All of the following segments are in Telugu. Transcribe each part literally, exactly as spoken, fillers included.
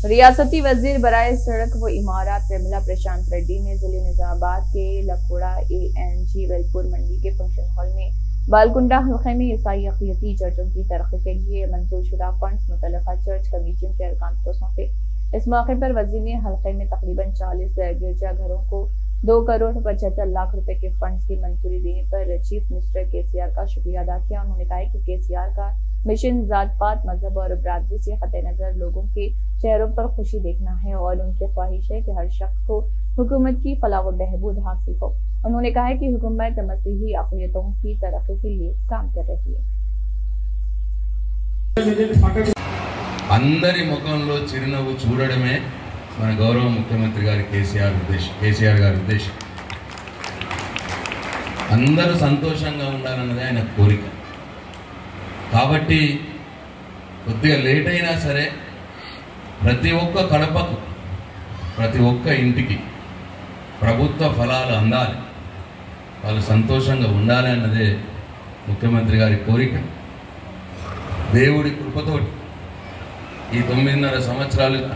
रियासती वजीर बराए सड़क व इमारत निर्मला प्रशांत रेड्डी ने जिले निजामाबाद के लखोड़ा ए एन जी वेलपुर मंडी के फंक्शन हॉल में बालकुंडा हल्के में ईसाई अक़लियती चर्चों की तरक्की के लिए मंजूर शुदा फंड्स मुतल्लिका चर्च कमेटियों के अरकान को सौंपे। इस मौके पर वजीर ने हल्के में तकरीबन चालीस गिरजा घरों को दो करोड़ पचहत्तर लाख रुपए के फंड्स की मंजूरी देने पर चीफ मिनिस्टर के सी आर का शुक्रिया अदा किया। उन्होंने कहा कि के सी आर का मिशन जात पात मजहब और बरादरी से खत्ते नजर लोगों के चेहरों पर खुशी देखना है और उनकी ख्वाहिश है कि हर शख्स को हुकूमत की फलाह व बहबूद हासिल हो। उन्होंने कहा कि हुकूमत मसीही अक़लियतों की तरक्की के लिए काम कर रही है। అందరి ముఖంలో చిరునవ్వు చూడడమే మన గౌరవ ముఖ్యమంత్రి గారి కేసీఆర్ ఉద్దేశం కేసీఆర్ గారి ఉద్దేశం అందరూ సంతోషంగా ఉండాలన్నది ఆయన కోరిక। కాబట్టి కొద్దిగా లేట్ అయినా సరే ప్రతి ఒక్క కడపకు ప్రతి ఒక్క ఇంటికి ప్రభుత్వ ఫలాలు అందాలి, వాళ్ళు సంతోషంగా ఉండాలి అన్నదే ముఖ్యమంత్రి గారి కోరిక। దేవుడి కృపతోటి ఈ తొమ్మిదిన్నర సంవత్సరాలుగా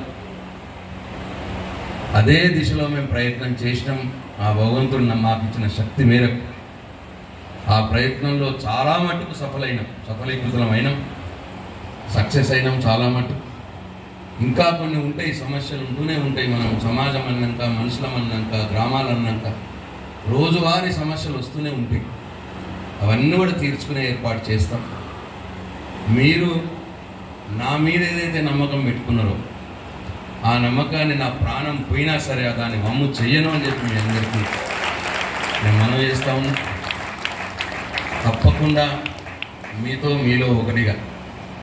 అదే దిశలో మేము ప్రయత్నం చేసినాం। ఆ భగవంతుడు మాకు ఇచ్చిన శక్తి మేరకు ఆ ప్రయత్నంలో చాలా మట్టుకు సఫలైనాం సఫలీకృతమైనాం సక్సెస్ అయినాం చాలా మట్టుకు। ఇంకా కొన్ని ఉంటాయి, సమస్యలు ఉంటూనే ఉంటాయి। మనం సమాజం అన్నాక, మనుషులం అన్నాక, గ్రామాలు అన్నాక రోజువారీ సమస్యలు వస్తూనే ఉంటాయి। అవన్నీ కూడా తీర్చుకునే ఏర్పాటు చేస్తాం। మీరు నా మీద ఏదైతే నమ్మకం పెట్టుకున్నారో ఆ నమ్మకాన్ని నా ప్రాణం పోయినా సరే దాన్ని వమ్ము చెయ్యను అని చెప్పి మీ అందరికీ నేను మనవి చేస్తా ఉన్నా। తప్పకుండా మీతో మీలో ఒకటిగా